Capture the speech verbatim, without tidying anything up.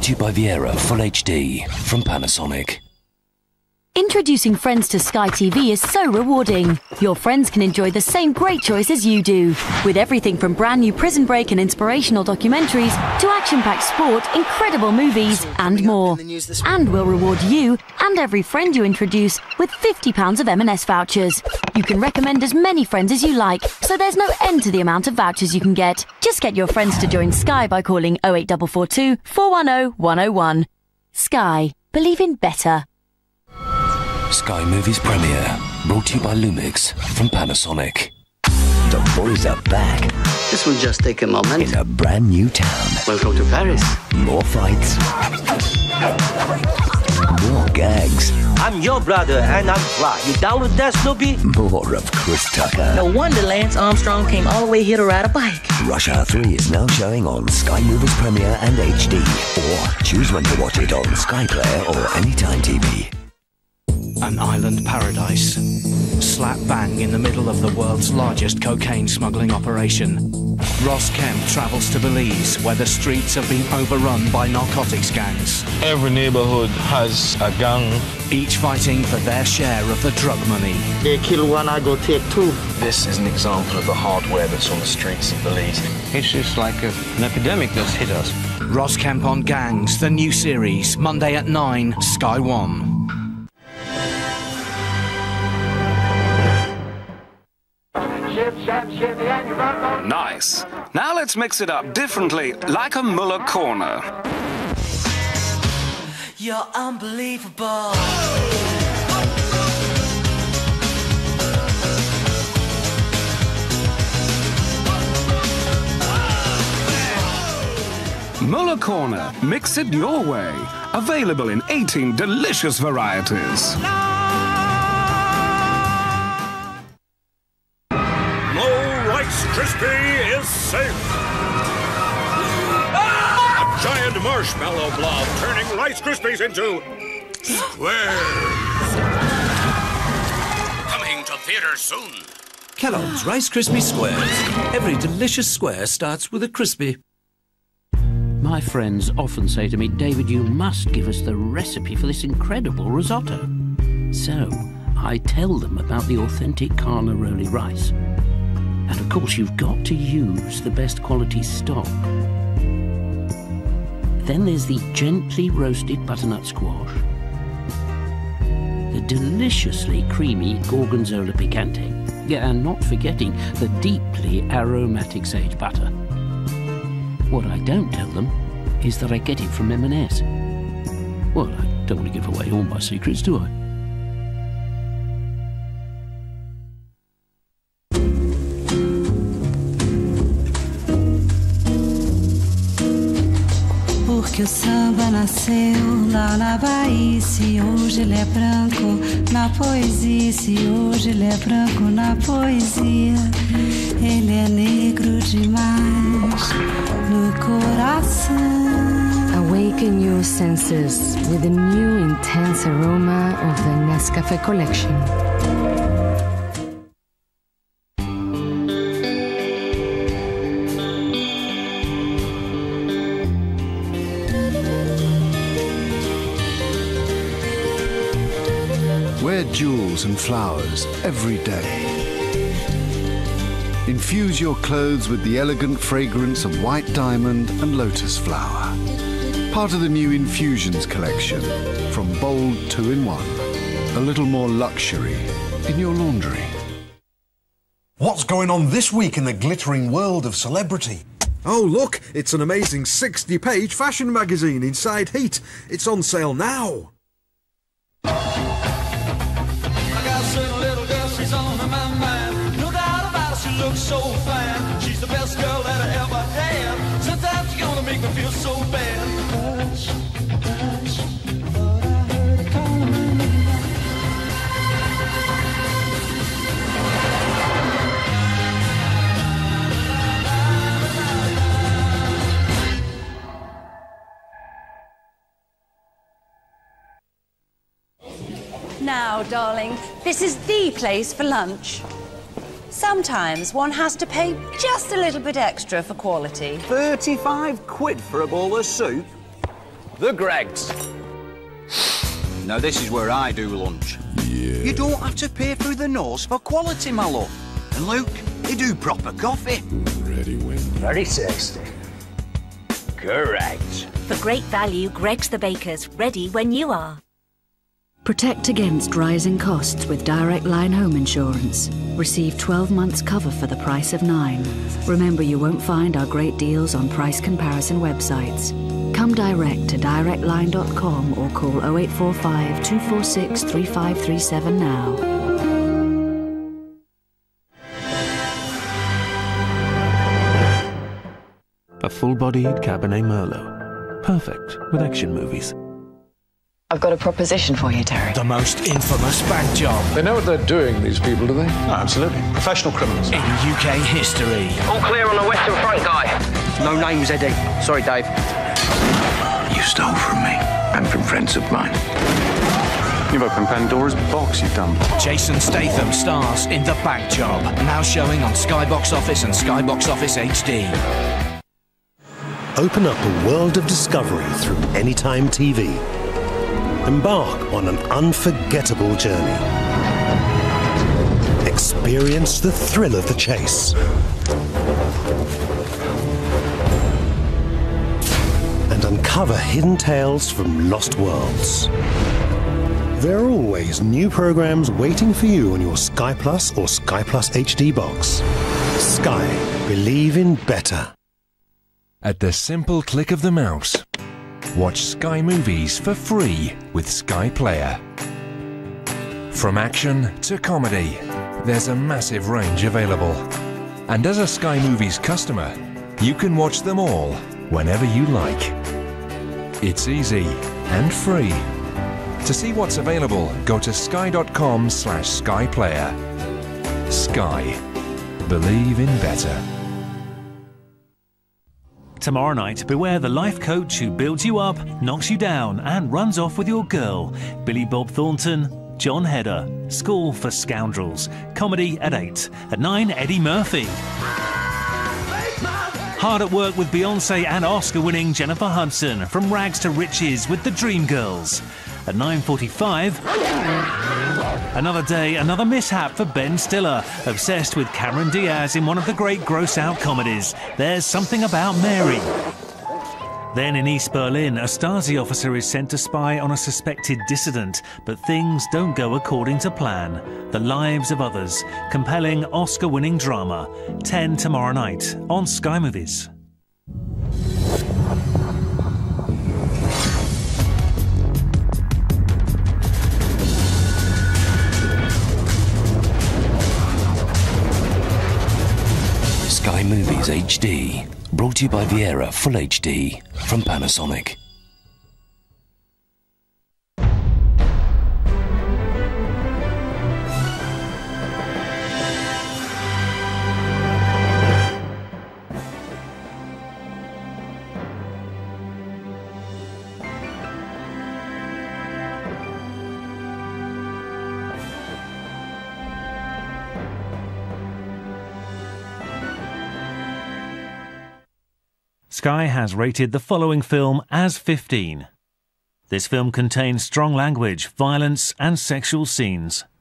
Brought to you by Viera Full H D from Panasonic. Introducing Friends to Sky T V is so rewarding. Your friends can enjoy the same great choice as you do, with everything from brand new Prison Break and inspirational documentaries to action-packed sport, incredible movies and more. And we'll reward you and every friend you introduce with fifty pounds of M and S vouchers. You can recommend as many friends as you like, so there's no end to the amount of vouchers you can get. Just get your friends to join Sky by calling oh eight four four two, four one oh, one oh one. Sky. Believe in better. Sky Movies Premiere, brought to you by Lumix from Panasonic. The boys are back. This will just take a moment. In a brand new town. Welcome to Paris. More fights. More gags. I'm your brother, and I'm Fly. You down with that, Snoopy? More of Chris Tucker. No wonder Lance Armstrong came all the way here to ride a bike. Rush Hour three is now showing on Sky Movies Premiere and H D. Or choose when to watch it on Sky Player or Anytime T V. An island paradise, slap bang in the middle of the world's largest cocaine smuggling operation. Ross Kemp travels to Belize, where the streets have been overrun by narcotics gangs. Every neighborhood has a gang. Each fighting for their share of the drug money. They kill one, I go take two. This is an example of the hardware that's on the streets of Belize. It's just like a, an epidemic that's hit us. Ross Kemp on Gangs, the new series, Monday at nine, Sky One. Nice. Now let's mix it up differently, like a Muller corner. You're unbelievable. Muller Corner. Mix it your way. Available in eighteen delicious varieties. Rice Krispie is safe. Ah! A giant marshmallow blob turning Rice Krispies into squares. Coming to theaters soon. Kellogg's Rice Krispie Squares. Every delicious square starts with a crispy. My friends often say to me, David, you must give us the recipe for this incredible risotto. So I tell them about the authentic Carnaroli rice. And of course, you've got to use the best quality stock. Then there's the gently roasted butternut squash, the deliciously creamy gorgonzola picante, yeah, and not forgetting the deeply aromatic sage butter. What I don't tell them is that I get it from M and S. Well, I don't want to give away all my secrets, do I? Que o samba nasceu lá na Bahia, se hoje ele é branco na poesia, se hoje ele é branco na poesia, ele é negro demais no coração. Awaken your senses with the new intense aroma of the Nescafé collection. Wear jewels and flowers every day. Infuse your clothes with the elegant fragrance of white diamond and lotus flower. Part of the new Infusions collection, from bold two in one. A little more luxury in your laundry. What's going on this week in the glittering world of celebrity? Oh, look, it's an amazing sixty page fashion magazine inside Heat. It's on sale now. So fine, she's the best girl that I ever had. Sometimes you're gonna make me feel so bad. Hush, hush, thought I heard a calling my name. Now, darling, this is the place for lunch. Sometimes one has to pay just a little bit extra for quality. thirty-five quid for a bowl of soup? The Greggs. Now this is where I do lunch. Yeah. You don't have to pay through the nose for quality, my love. And Luke, you do proper coffee. Ready when... Very tasty. Correct. For great value, Greggs the Bakers, ready when you are. Protect against rising costs with Direct Line Home Insurance. Receive twelve months cover for the price of nine. Remember, you won't find our great deals on price comparison websites. Come direct to direct line dot com or call oh eight four five, two four six, three five three seven now. A full-bodied Cabernet Merlot. Perfect with action movies. I've got a proposition for you, Terry. The most infamous bank job. They know what they're doing, these people, do they? No, absolutely. Professional criminals. In U K history. All clear on the western front, guy. No names, Eddie. Sorry, Dave. You stole from me and from friends of mine. You've opened Pandora's box, you dumb. Jason Statham stars in The Bank Job. Now showing on Sky Box Office and Sky Box Office H D. Open up a world of discovery through Anytime T V. Embark on an unforgettable journey. Experience the thrill of the chase. And uncover hidden tales from lost worlds. There are always new programs waiting for you on your Sky Plus or Sky Plus H D box. Sky. Believe in better. At the simple click of the mouse, watch Sky Movies for free with Sky Player. From action to comedy, there's a massive range available. And as a Sky Movies customer, you can watch them all whenever you like. It's easy and free. To see what's available, go to sky dot com slash Sky Player. Sky. Believe in better. Tomorrow night, beware the life coach who builds you up, knocks you down and runs off with your girl. Billy Bob Thornton, John Heder. School for Scoundrels. Comedy at eight. At nine, Eddie Murphy. Hard at work with Beyonce and Oscar-winning Jennifer Hudson. From rags to riches with the Dreamgirls. At nine forty-five, another day, another mishap for Ben Stiller, obsessed with Cameron Diaz in one of the great gross-out comedies, There's Something About Mary. Then in East Berlin, a Stasi officer is sent to spy on a suspected dissident, but things don't go according to plan. The Lives of Others, compelling Oscar-winning drama. ten tomorrow night on Sky Movies. Sky Movies H D, brought to you by Viera Full H D from Panasonic. Sky has rated the following film as fifteen. This film contains strong language, violence and sexual scenes.